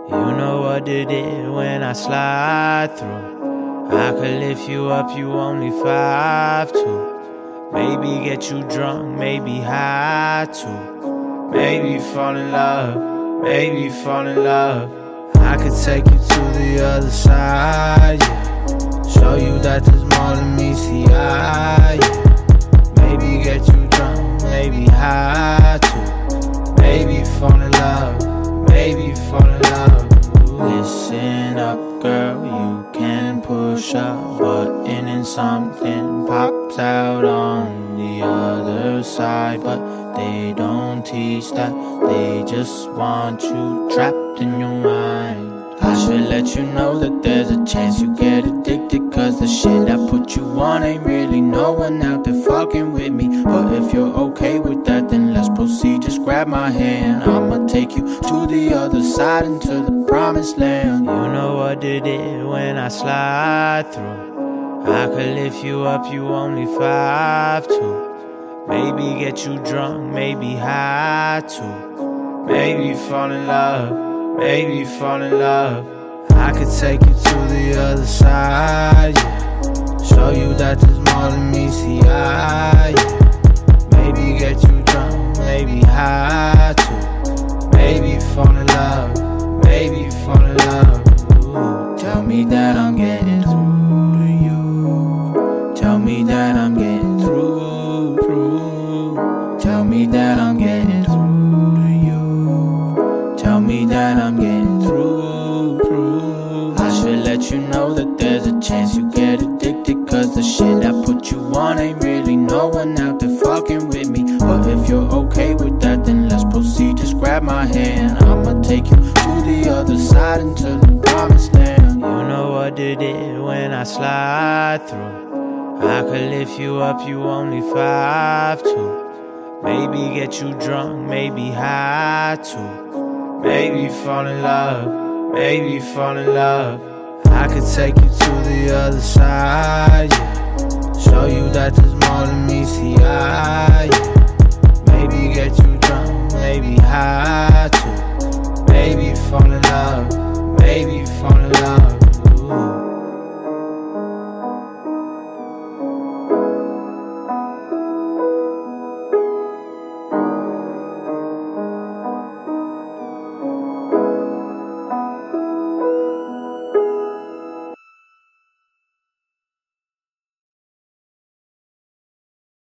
You know what it is when I slide through. I could lift you up, you only 5'2". Maybe get you drunk, maybe high too. Maybe fall in love, maybe fall in love. I could take you to the other side, yeah. Show you that there's more than me, see eye, yeah. Maybe get you drunk, maybe high too. Maybe fall in love, maybe fall in love. Listen up, girl, you can push a button and something pops out on the other side. But they don't teach that, they just want you trapped in your mind. I should let you know that there's a chance you get addicted, cause the shit I put you on ain't really no one out there fucking with me. But if you're okay with that, then let's proceed, just grab my hand. I'ma take you to the other side, into the promised land. You know what it is when I slide through. I could lift you up, you only 5'2". Maybe get you drunk, maybe high too. Maybe fall in love, maybe fall in love. I could take you to the other side, yeah. Show you that there's more than me, see eye, yeah. Maybe get you drunk, maybe high too. Maybe fall in love, maybe fall in love. Ooh. Tell me that I'm getting through to you. Tell me that I'm getting through. Tell me that I'm getting through to you. Tell me that I'm getting through. I should let you know that there's a chance you get addicted, cause the shit I put you on ain't really no one out there fucking with me. But if you're okay with that, then let's proceed, just grab my hand. I'ma take you to the other side, into the promised land. You know what it is when I slide through. I could lift you up, you only 5'2". Maybe get you drunk, maybe high too. Maybe fall in love, maybe fall in love. I could take you to the other side, yeah. Show you that there's more than me, see eye, yeah. Maybe get you drunk, maybe high too. Maybe fall in love, maybe fall in love.